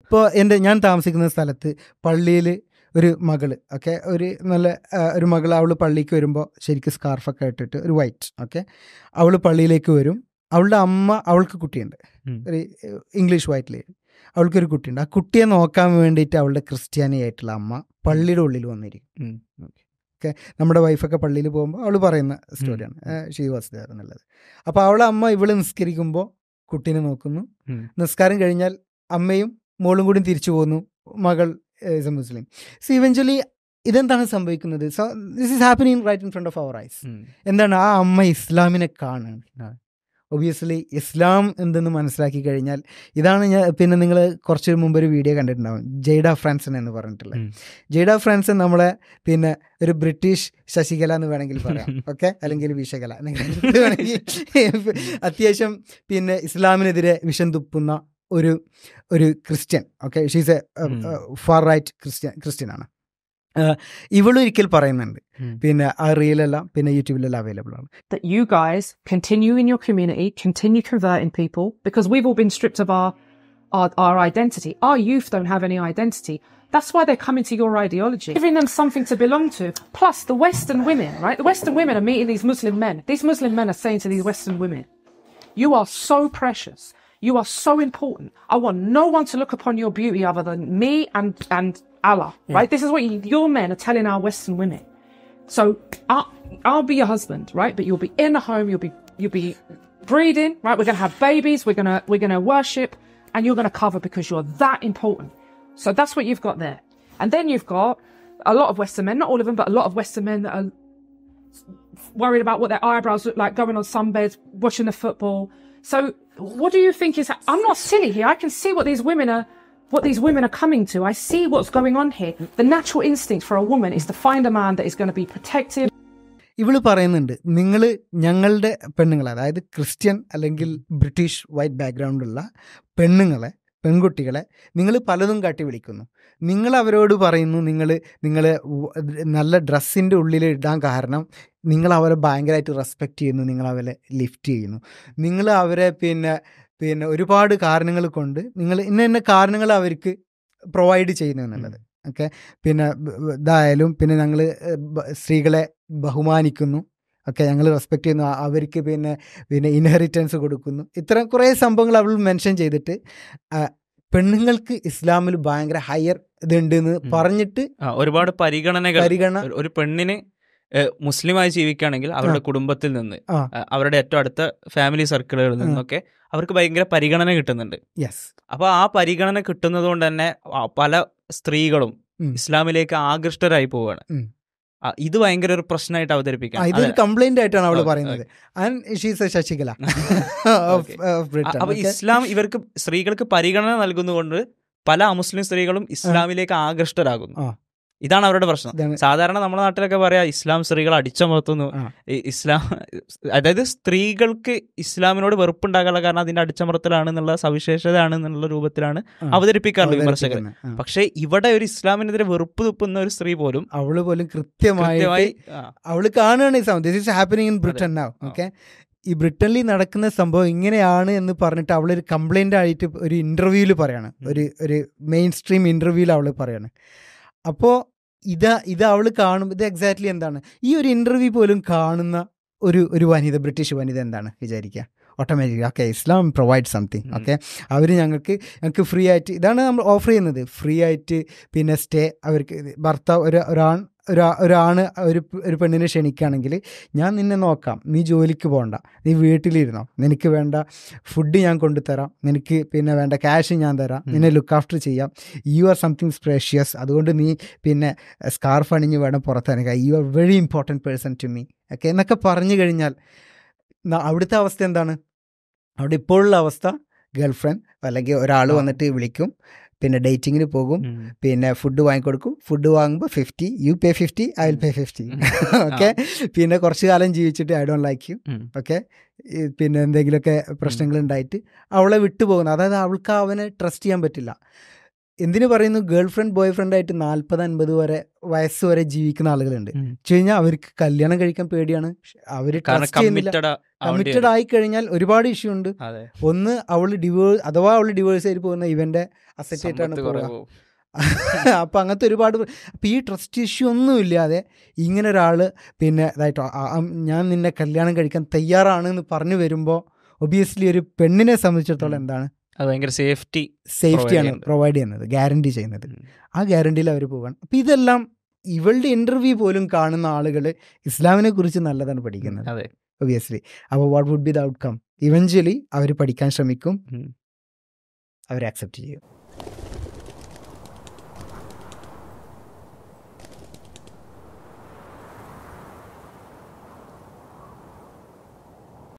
ഇപ്പോൾ ഞാൻ താമസിക്കുന്ന സ്ഥലത്ത് പള്ളിയിൽ ഒരു മകള് ഓക്കെ, ഒരു മകൾ, അവൾ പള്ളിക്ക് വരുമ്പോൾ ശരിക്കും സ്കാർഫൊക്കെ ഇട്ടിട്ട് ഒരു വൈറ്റ് ഓക്കെ, അവൾ പള്ളിയിലേക്ക് വരും. അവളുടെ അമ്മ, അവൾക്ക് കുട്ടിയുണ്ട്, ഒരു ഇംഗ്ലീഷ് വൈറ്റിൽ അവൾക്കൊരു കുട്ടിയുണ്ട്. ആ കുട്ടിയെ നോക്കാൻ വേണ്ടിയിട്ട് അവളുടെ ക്രിസ്ത്യാനി ആയിട്ടുള്ള അമ്മ പള്ളിയുടെ ഉള്ളിൽ വന്നിരിക്കും. ഓക്കെ, നമ്മുടെ വൈഫൊക്കെ പള്ളിയിൽ പോകുമ്പോൾ അവൾ പറയുന്ന സ്റ്റോറിയാണ്, ഷീ വാസ് ദെയർ എന്നുള്ളത്. അപ്പോൾ അവളെ അമ്മ ഇവള് നിസ്കരിക്കുമ്പോൾ കുട്ടീനെ നോക്കുന്നു. നിസ്കാരം കഴിഞ്ഞാൽ അമ്മയും മോളും കൂടി തിരിച്ചു പോകുന്നു. മകൾ is a Muslim. So eventually ഇതെന്താണ് സംഭവിക്കുന്നത്? So this is happening right in front of our eyes. എന്താണ്? ആ അമ്മ ഇസ്ലാമിനെ കാണുകയാണ്. ഒബിയസ്ലി ഇസ്ലാം എന്തെന്ന് മനസ്സിലാക്കി കഴിഞ്ഞാൽ ഇതാണ്. പിന്നെ നിങ്ങൾ കുറച്ച് മുമ്പ് ഒരു വീഡിയോ കണ്ടിട്ടുണ്ടാവും, ജെയ്ഡ ഫ്രാൻസൺ എന്ന് പറഞ്ഞിട്ടുള്ളത്. ജെയ്ഡ ഫ്രാൻസൺ നമ്മളെ പിന്നെ ഒരു ബ്രിട്ടീഷ് ശശികല എന്ന് വേണമെങ്കിൽ പറയാം ഓക്കെ, അല്ലെങ്കിൽ വിഷകല വേണമെങ്കിൽ. അത്യാവശ്യം പിന്നെ ഇസ്ലാമിനെതിരെ വിഷം തുപ്പുന്ന ഒരു Christian okay, she's a far right Christian ആണ്. ഇവളൊരിക്കൽ പറയുന്നുണ്ട്, പിന്നെ ആ റീലെല്ലാം പിന്നെ യൂട്യൂബിലെല്ലാം അവൈലബിൾ ആണ്. That you guys continue in your community, continue converting people, because we've all been stripped of our identity. Our youth don't have any identity. That's why they're coming to your ideology, giving them something to belong to. Plus the Western women, right? The Western women are meeting these Muslim men. These Muslim men are saying to these Western women, you are so precious. You are so important. I want no one to look upon your beauty other than me and Allah, right? This is what your men are telling our Western women. So I'll be your husband, right? But you'll be in the home. You'll be breeding, right? We're gonna have babies. We're gonna worship, and you're gonna cover because you're that important. So that's what you've got there. And then you've got a lot of Western men, not all of them, but a lot of Western men that are worried about what their eyebrows look like, going on sunbeds, watching the football. So what do you think is? I'm not silly here. I can see what these women are coming to. I see what's going on here. The natural instinct for a woman is to find a man that is going to be protective. ഇവള് പറയുന്നുണ്ട്, നിങ്ങൾ ഞങ്ങളുടെ പെണ്ണുങ്ങളെ, അതായത് Christian അല്ലെങ്കിൽ British white ബാക്ക്ഗ്രൗണ്ടുള്ള പെൺകുട്ടികളെ നിങ്ങൾ പലതും കാട്ടി വിളിക്കുന്നു. നിങ്ങൾ അവരോട് പറയുന്നു, നിങ്ങൾ നല്ല ഡ്രസ്സിൻ്റെ ഉള്ളിൽ ഇടാൻ കാരണം നിങ്ങൾ അവരെ ഭയങ്കരമായിട്ട് റെസ്പെക്റ്റ് ചെയ്യുന്നു, നിങ്ങൾ അവരെ ലിഫ്റ്റ് ചെയ്യുന്നു, നിങ്ങൾ അവരെ പിന്നെ ഒരുപാട് കാരണങ്ങൾ കൊണ്ട് നിങ്ങൾ ഇന്ന കാരണങ്ങൾ അവർക്ക് പ്രൊവൈഡ് ചെയ്യുന്നു എന്നുള്ളത് ഓക്കെ. പിന്നെ ഇതായാലും പിന്നെ ഞങ്ങൾ സ്ത്രീകളെ ബഹുമാനിക്കുന്നു ഓക്കെ, ഞങ്ങൾ റെസ്പെക്റ്റ് ചെയ്യുന്നു, അവർക്ക് പിന്നെ ഇൻഹെറിറ്റൻസ് കൊടുക്കുന്നു. ഇത്തരം കുറേ സംഭവങ്ങൾ അവൾ മെൻഷൻ ചെയ്തിട്ട് പെണ്ണുങ്ങൾക്ക് ഇസ്ലാമിൽ ഭയങ്കര ഹയർ ഇതുണ്ടെന്ന് പറഞ്ഞിട്ട് ഒരുപാട് പരിഗണന ഒരു പെണ്ണിന് മുസ്ലിമായി ജീവിക്കുകയാണെങ്കിൽ അവരുടെ കുടുംബത്തിൽ നിന്ന്, അവരുടെ ഏറ്റവും അടുത്ത ഫാമിലി സർക്കിളുകളിൽ നിന്നൊക്കെ അവർക്ക് ഭയങ്കര പരിഗണന കിട്ടുന്നുണ്ട്. അപ്പൊ ആ പരിഗണന കിട്ടുന്നത് കൊണ്ട് തന്നെ പല സ്ത്രീകളും ഇസ്ലാമിലേക്ക് ആകൃഷ്ടരായി പോവുകയാണ്. ഇത് ഭയങ്കര ഒരു പ്രശ്നമായിട്ട് അവതരിപ്പിക്കാം. ഇതൊരു കംപ്ലൈന്റ് ആയിട്ടാണ് അവള് പറയുന്നത്. ശശികല. അപ്പൊ ഇസ്ലാം ഇവർക്ക് സ്ത്രീകൾക്ക് പരിഗണന നൽകുന്നതുകൊണ്ട് പല അമുസ്ലിം സ്ത്രീകളും ഇസ്ലാമിലേക്ക് ആകൃഷ്ടരാകുന്നു. ഇതാണ് അവരുടെ പ്രശ്നം. സാധാരണ നമ്മുടെ നാട്ടിലൊക്കെ പറയാ ഇസ്ലാം സ്ത്രീകൾ അടിച്ചമർത്തുന്നു. ഇസ്ലാം അതായത് സ്ത്രീകൾക്ക് ഇസ്ലാമിനോട് വെറുപ്പുണ്ടാകാനുള്ള കാരണം അതിന്റെ അടിച്ചമർത്തലാണെന്നുള്ള സവിശേഷതയാണെന്നുള്ള രൂപത്തിലാണ് അവതരിപ്പിക്കാറുള്ളത് വിമർശകർ. പക്ഷെ ഇവിടെ ഒരു ഇസ്ലാമിനെതിരെ വെറുപ്പ് തുപ്പുന്ന ഒരു സ്ത്രീ പോലും അവള് പോലും കൃത്യമായി അവള് കാണുകയാണ് ഈ സംഭവം. This is happening in Britain now okay. ഈ ബ്രിട്ടനിൽ നടക്കുന്ന സംഭവം ഇങ്ങനെയാണ് എന്ന് പറഞ്ഞിട്ട് അവളൊരു കംപ്ലൈൻ്റ് ആയിട്ട് ഒരു ഇൻ്റർവ്യൂവിൽ പറയാണ്, ഒരു മെയിൻ സ്ട്രീം ഇൻ്റർവ്യൂവിൽ അവൾ പറയാണ്. അപ്പോൾ ഇത് അവൾ കാണും. ഇത് എക്സാക്ട്ലി എന്താണ് ഈ ഒരു ഇൻ്റർവ്യൂ പോലും കാണുന്ന ഒരു വനിത, ബ്രിട്ടീഷ് വനിത എന്താണ് വിചാരിക്കുക? Automatically okay Islam provide something okay, അവർ ഞങ്ങൾക്ക് ഫ്രീ ആയിട്ട്, ഇതാണ് നമ്മൾ ഓഫർ ചെയ്യുന്നത്, ഫ്രീ ആയിട്ട് പിന്നെ സ്റ്റേ. അവർക്ക് ഭർത്താവ് ഒരാണ് ഒരു പെണ്ണിനെ ക്ഷണിക്കുകയാണെങ്കിൽ ഞാൻ നിന്നെ നോക്കാം, നീ ജോലിക്ക് പോകണ്ട, നീ വീട്ടിലിരുന്നോ, നിനക്ക് വേണ്ട ഫുഡ് ഞാൻ കൊണ്ടുതരാം, നിനക്ക് പിന്നെ വേണ്ട ക്യാഷ് ഞാൻ തരാം, നിന്നെ ലുക്ക് ആഫ്റ്റർ ചെയ്യാം, യു ആർ സംതിങ് സ്പെഷ്യസ്, അതുകൊണ്ട് നീ പിന്നെ സ്കാർഫ് അണിഞ്ഞ് വേണം പുറത്തിറങ്ങുക, you are very important person to me okay എന്നൊക്കെ പറഞ്ഞു കഴിഞ്ഞാൽ അവിടുത്തെ അവസ്ഥ എന്താണ്? അവിടെ ഇപ്പോഴുള്ള അവസ്ഥ ഗേൾഫ്രണ്ട് അല്ലെങ്കിൽ ഒരാൾ വന്നിട്ട് വിളിക്കും, പിന്നെ ഡേറ്റിങ്ങിന് പോകും, പിന്നെ ഫുഡ് വാങ്ങിക്കൊടുക്കും, ഫുഡ് വാങ്ങുമ്പോൾ 50 you pay 50 I will pay 50 okay. പിന്നെ കുറച്ച് കാലം ജീവിച്ചിട്ട് I don't like you okay, പിന്നെ എന്തെങ്കിലുമൊക്കെ പ്രശ്നങ്ങൾ ഉണ്ടായിട്ട് അവളെ വിട്ടുപോകുന്നു. അതായത് അവൾക്ക് അവനെ ട്രസ്റ്റ് ചെയ്യാൻ പറ്റില്ല. എന്തിനു പറയുന്നു ഗേൾ ഫ്രണ്ട് ബോയ് ഫ്രണ്ട് ആയിട്ട് 40-50 വയസ്സ് വരെ ജീവിക്കുന്ന ആളുകളുണ്ട്. വെച്ച് കഴിഞ്ഞാൽ അവർക്ക് കല്യാണം കഴിക്കാൻ പേടിയാണ്, അവര് കമ്മിറ്റഡ് ആയി കഴിഞ്ഞാൽ ഒരുപാട് ഇഷ്യൂ ഉണ്ട്. ഒന്ന് അവള് ഡിവോഴ്സ് ആയിട്ട് പോകുന്ന ഇവന്റെ അസറ്റ് ആയിട്ടാണ് പോകുക. അപ്പം അങ്ങനത്തെ ഒരുപാട് അപ്പം ഈ ട്രസ്റ്റ് ഇഷ്യൂ ഒന്നും ഇല്ലാതെ ഇങ്ങനെ ഒരാൾ പിന്നെ ഇതായിട്ടോ ഞാൻ നിന്നെ കല്യാണം കഴിക്കാൻ തയ്യാറാണ് എന്ന് പറഞ്ഞു വരുമ്പോൾ ഒബിയസ്ലി ഒരു പെണ്ണിനെ സംബന്ധിച്ചിടത്തോളം എന്താണ് അത് ഭയങ്കര സേഫ്റ്റിയാണ് പ്രൊവൈഡ് ചെയ്യുന്നത്, ഗ്യാരണ്ടി ചെയ്യുന്നത്. ആ ഗ്യാരണ്ടിയിൽ അവർ പോകാൻ. അപ്പം ഇതെല്ലാം ഇവളുടെ ഇൻ്റർവ്യൂ പോലും കാണുന്ന ആളുകൾ ഇസ്ലാമിനെ കുറിച്ച് നല്ലതാണ് പഠിക്കുന്നത് ഒബിയസ്ലി. അപ്പോൾ what would be the outcome? Eventually അവർ പഠിക്കാൻ ശ്രമിക്കും, അവർ ആക്സെപ്റ്റ് ചെയ്യും.